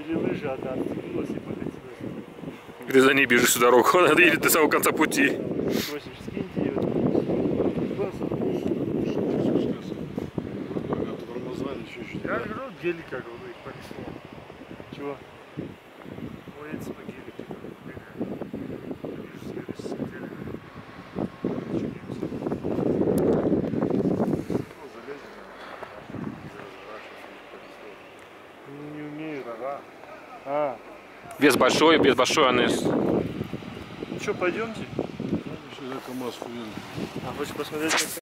Или лыжи одна отцепилась и покатилась. Ты за ней бежишь всю дорогу, она едет до самого конца пути. Просишь, скиньте ее. Я говорю, гелика, говорю, их понесло. Чего? Моется по гелике. Не умею, ага. А. Вес большой, АНС. Ну что, пойдемте? КамАЗ хуян. А хочешь посмотреть?